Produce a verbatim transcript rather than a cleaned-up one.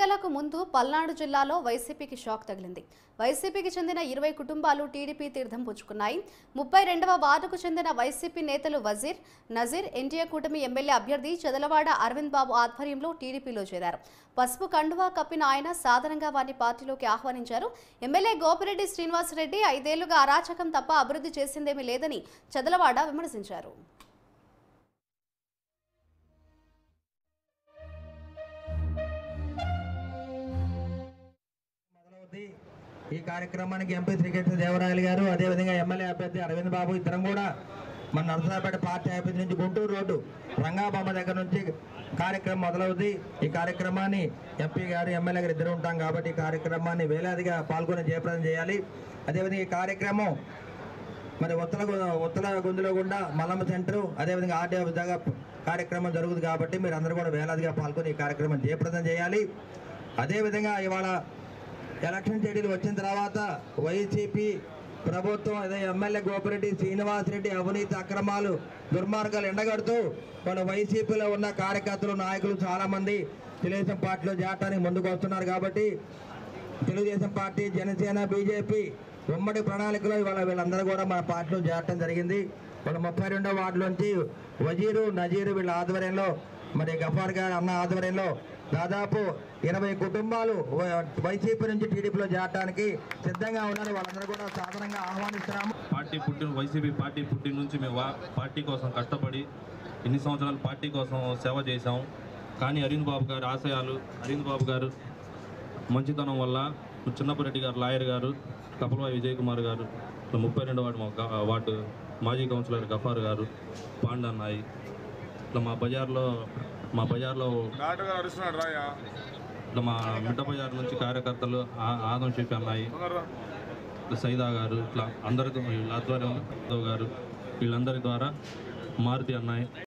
ఎన్నికలకు ముందు పల్నాడు జిల్లాలో వైసీపీకి షాక్ తగిలింది. వైసీపీకి చెందిన ఇరవై కుటుంబాలు టీడీపీ తీర్థం పుచ్చుకున్నాయి. ముప్పై రెండవ వార్డుకు చెందిన వైసీపీ నేతలు వజీర్, నజీర్ ఎన్టీఏ కూటమి ఎమ్మెల్యే అభ్యర్థి చదలవాడ అరవింద్ బాబు ఆధ్వర్యంలో టీడీపీలో చేరారు. పసుపు కండువా కప్పిన ఆయన సాధారణంగా వారిని పార్టీలోకి ఆహ్వానించారు. ఎమ్మెల్యే గోపిరెడ్డి శ్రీనివాసరెడ్డి ఐదేళ్లుగా అరాచకం తప్ప అభివృద్ధి చేసిందేమీ లేదని చదలవాడ విమర్శించారు. ఈ కార్యక్రమానికి ఎంపీ శ్రీకృష్ణ దేవరాయలు గారు, అదేవిధంగా ఎమ్మెల్యే అభ్యర్థి అరవింద్ బాబు ఇద్దరం కూడా మన నరసరావుపేట పార్టీ ఆఫీస్ నుంచి గుంటూరు రోడ్డు రంగాబొమ్మ దగ్గర నుంచి కార్యక్రమం మొదలవుతుంది. ఈ కార్యక్రమాన్ని ఎంపీ గారు ఎమ్మెల్యే గారు ఇద్దరు ఉంటాం కాబట్టి ఈ కార్యక్రమాన్ని వేలాదిగా పాల్గొని జయప్రదం చేయాలి. అదేవిధంగా ఈ కార్యక్రమం మరి ఉత్తల ఉత్తల గొంతులో గుండా మల్లమ్మ సెంటర్, అదేవిధంగా ఆర్డీ విధంగా కార్యక్రమం జరుగుతుంది కాబట్టి మీరు అందరూ కూడా వేలాదిగా పాల్గొని ఈ కార్యక్రమం జయప్రదం చేయాలి. అదేవిధంగా ఇవాళ ఎలక్షన్ షెడ్యూల్ వచ్చిన తర్వాత వైసీపీ ప్రభుత్వం అదే ఎమ్మెల్యే గోపిరెడ్డి శ్రీనివాసరెడ్డి అవినీతి అక్రమాలు దుర్మార్గాలు ఎండగడుతూ వాళ్ళ వైసీపీలో ఉన్న కార్యకర్తలు నాయకులు చాలామంది తెలుగుదేశం పార్టీలో చేరడానికి ముందుకు వస్తున్నారు. కాబట్టి తెలుగుదేశం పార్టీ, జనసేన, బీజేపీ ఉమ్మడి ప్రణాళికలో ఇవాళ వీళ్ళందరూ కూడా మన పార్టీలో చేరటం జరిగింది. వాళ్ళ ముప్పై రెండో వార్డులోంచి వజీరు, నజీరు వీళ్ళ ఆధ్వర్యంలో, మరి గఫార్ గారు అన్న ఆధ్వర్యంలో దాదాపు ఇరవై కుటుంబాలు వైసీపీ నుంచి టీడీపీలో చేరడానికి సిద్ధంగా ఉన్నారు. వాళ్ళందరూ కూడా సాధారణంగా ఆహ్వానిస్తున్నాము. పార్టీ పుట్టిన వైసీపీ పార్టీ పుట్టిన నుంచి మేము పార్టీ కోసం కష్టపడి ఎన్ని సంవత్సరాలు పార్టీ కోసం సేవ చేశాం. కానీ అరవింద్ బాబు గారి ఆశయాలు, అరవింద్ బాబు గారు మంచితనం వల్ల చిన్నపరెడ్డి గారు, లాయర్ గారు, కపలవాయి విజయ్ కుమార్ గారు, ముప్పై రెండు వార్డు వార్డు మాజీ కౌన్సిలర్ గఫార్ గారు, పాండన్నాయి, ఇట్లా మా బజార్లో మా బజార్లో ఇట్లా మా మిట్ట బజార్ నుంచి కార్యకర్తలు ఆదం చెప్పి అన్నాయి, సైదా గారు, ఇట్లా అందరితో వీళ్ళ ఆధ్వర్యంలో గారు వీళ్ళందరి ద్వారా మారుతి అన్నాయి.